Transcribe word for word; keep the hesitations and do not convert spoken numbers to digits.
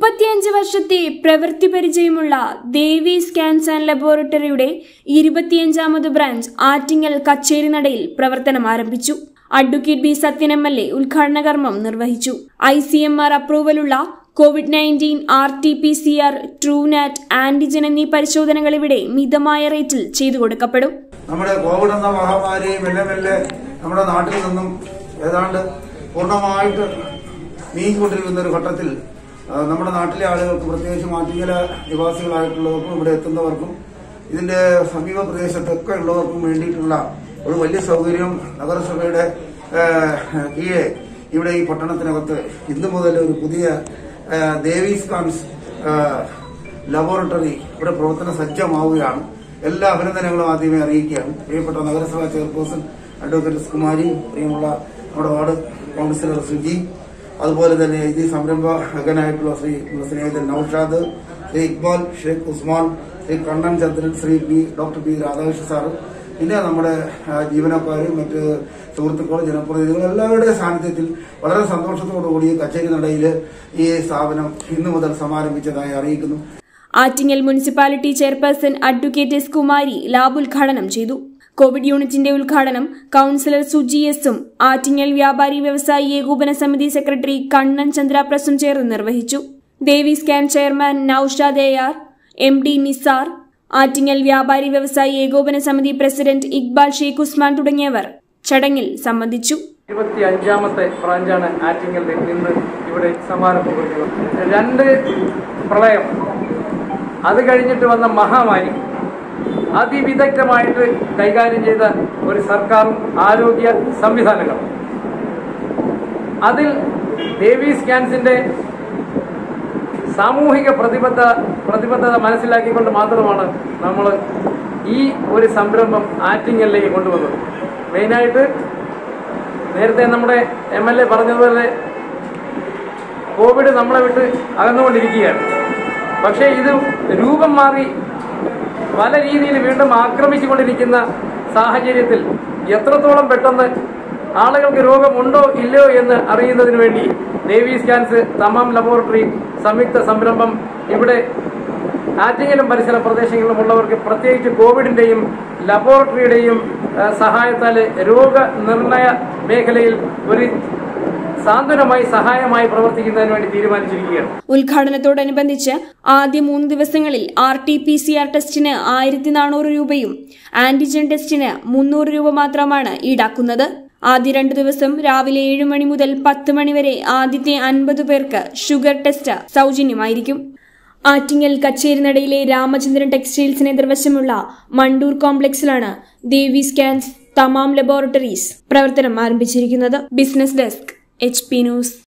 മുപ്പത്തിയഞ്ച് വർഷത്തെ പ്രവൃത്തി പരിചയമുള്ള ദേവീസ് ക്യാൻസർ ലബോറട്ടറിയുടെ ഇരുപത്തിയഞ്ചാമത് ബ്രാഞ്ച് ആറ്റിങ്ങൽ കച്ചേരിനടയിൽ പ്രവർത്തനം ആരംഭിച്ചു. Advocate B Sathyan M L A ഉദ്ഘാടന കർമ്മം നിർവഹിച്ചു. ഐ സി എം ആർ അപ്രൂവലുള്ള Covid nineteen, R T P C R, TrueNat, antigen എന്നീ പരിശോധനകൾ ഇവിടെ മിതമായ റേറ്റിൽ ചെയ്തു കൊടുക്കപ്പെടും. നമ്മുടെ കോവിഡ് എന്ന മഹാമാരി മെല്ലെ മെല്ലെ നമ്മുടെ നാട്ടിൽ നിന്നും ഏതാണ്ട് പൂർണ്ണമായിട്ട് നീങ്ങിക്കൊണ്ടിരിക്കുന്ന ഒരു ഘട്ടത്തിൽ നമ്മുടെ നാട്ടിലെ ആളുകൾക്ക്, പ്രത്യേകിച്ചും ആറ്റിങ്ങല നിവാസികളായിട്ടുള്ളവർക്കും ഇവിടെ എത്തുന്നവർക്കും ഇതിന്റെ സമീപ പ്രദേശത്തൊക്കെ ഉള്ളവർക്കും വേണ്ടിയിട്ടുള്ള ഒരു വലിയ സൗകര്യം നഗരസഭയുടെ കീഴെ ഇവിടെ ഈ പട്ടണത്തിനകത്ത് ഇന്നു മുതൽ ഒരു പുതിയ ദേവീസ് കാൻസ് ലബോറട്ടറി ഇവിടെ പ്രവർത്തന സജ്ജമാവുകയാണ്. എല്ലാ അഭിനന്ദനങ്ങളും ആദ്യമേ അറിയിക്കുകയാണ്. പ്രിയപ്പെട്ട നഗരസഭാ ചെയർപേഴ്സൺ അഡ്വക്കേറ്റ് കുമാരി, പ്രിയമുള്ള നമ്മുടെ വാർഡ് കൌൺസിലർ സുജി, അതുപോലെ തന്നെ ഈ സംരംഭകനായിട്ടുള്ള ശ്രീ സ്നേഹിതൻ Naushad, Shri Iqbal, Sheikh Usman, Shri Kannan Chandran, Shri B doctor B Radhakrishna sir, പിന്നെ നമ്മുടെ ജീവനക്കാരും മറ്റ് സുഹൃത്തുക്കളും ജനപ്രതിനിധികളും എല്ലാവരുടെയും സാന്നിധ്യത്തിൽ വളരെ സന്തോഷത്തോടുകൂടി കച്ചേരി നടയിൽ ഈ സ്ഥാപനം ഇന്നു മുതൽ സമാരംഭിച്ചതായി അറിയിക്കുന്നു. Attingal municipality chairperson advocate S Kumari lab ഉദ്ഘാടനം ചെയ്തു. കോവിഡ് യൂണിറ്റിന്റെ ഉദ്ഘാടനം കൌൺസിലർ സുജി എസും ആറ്റിങ്ങൽ വ്യാപാരി വ്യവസായി ഏകോപന സമിതി സെക്രട്ടറി കണ്ണൻ ചന്ദ്രാപ്രസും ചേർന്ന് നിർവഹിച്ചു. Devi's can chairman Naushad A R, M D Nisar, Attingal വ്യാപാരി വ്യവസായി ഏകോപന സമിതി പ്രസിഡന്റ് ഇക്ബാൽ, ഷെയ്ഖ് ഉസ്മാൻ തുടങ്ങിയവർ ചടങ്ങിൽ സംബന്ധിച്ചു. ഇരുപത്തി അഞ്ചാമത്തെ ബ്രാഞ്ചാണ് ആറ്റിങ്ങലിൽ ഇന്ന് ഇവിടെ സമാരംഭിക്കുന്നത്. രണ്ട് പ്രളയം, അത് കഴിഞ്ഞിട്ട് വന്ന മഹാമാരി, അതിവിദഗ്ധമായിട്ട് കൈകാര്യം ചെയ്ത ഒരു സർക്കാരും ആരോഗ്യ സംവിധാനങ്ങളും, അതിൽ ദേവീസ് ക്യാൻസിന്റെ സാമൂഹിക പ്രതിബദ്ധ പ്രതിബദ്ധത മനസ്സിലാക്കിക്കൊണ്ട് മാത്രമാണ് നമ്മൾ ഈ ഒരു സംരംഭം ആറ്റിങ്ങലിലേക്ക് കൊണ്ടുവന്നത്. മെയിനായിട്ട് നേരത്തെ നമ്മുടെ എം എൽ എ പറഞ്ഞതുപോലെ കോവിഡ് നമ്മളെ വിട്ട് അകന്നുകൊണ്ടിരിക്കുകയാണ്. പക്ഷേ ഇത് രൂപം മാറി പല രീതിയിൽ വീണ്ടും ആക്രമിച്ചുകൊണ്ടിരിക്കുന്ന സാഹചര്യത്തിൽ എത്രത്തോളം പെട്ടെന്ന് ആളുകൾക്ക് രോഗമുണ്ടോ ഇല്ലയോ എന്ന് അറിയുന്നതിന് വേണ്ടി ദേവീസ് ക്യാൻസ് തമാം ലബോറട്ടറി സംയുക്ത സംരംഭം ഇവിടെ ആറ്റിങ്ങലും പരിസര പ്രദേശങ്ങളിലും ഉള്ളവർക്ക് പ്രത്യേകിച്ച് കോവിഡിന്റെയും ലബോറട്ടറിയുടെയും സഹായത്താൽ രോഗനിർണയ മേഖലയിൽ ഒരു സാന്ത്വനമായി സഹായമായി പ്രവർത്തിക്കുന്നതിന് വേണ്ടി തീരുമാനിച്ചിരിക്കുകയാണ്. ഉദ്ഘാടനത്തോടനുബന്ധിച്ച് ആദ്യ മൂന്ന് ദിവസങ്ങളിൽ R T P C R ടെസ്റ്റിന് ആയിരത്തി നാനൂറ് രൂപയും ആന്റിജൻ ടെസ്റ്റിന് മുന്നൂറ് രൂപ മാത്രമാണ് ഈടാക്കുന്നത്. ആദ്യ രണ്ടു ദിവസം രാവിലെ ഏഴു മണി മുതൽ പത്ത് മണി വരെ ആദ്യത്തെ അൻപത് പേർക്ക് ഷുഗർ ടെസ്റ്റ് സൗജന്യമായിരിക്കും. ആറ്റിങ്ങൽ കച്ചേരിനടയിലെ രാമചന്ദ്രൻ ടെക്സ്റ്റൈൽസിന് എതിർവശമുള്ള മണ്ടൂർ കോംപ്ലക്സിലാണ് ദേവീസ് ക്യാൻസ് തമാം ലബോറട്ടറീസ് പ്രവർത്തനം ആരംഭിച്ചിരിക്കുന്നത്. Business desk, H P news.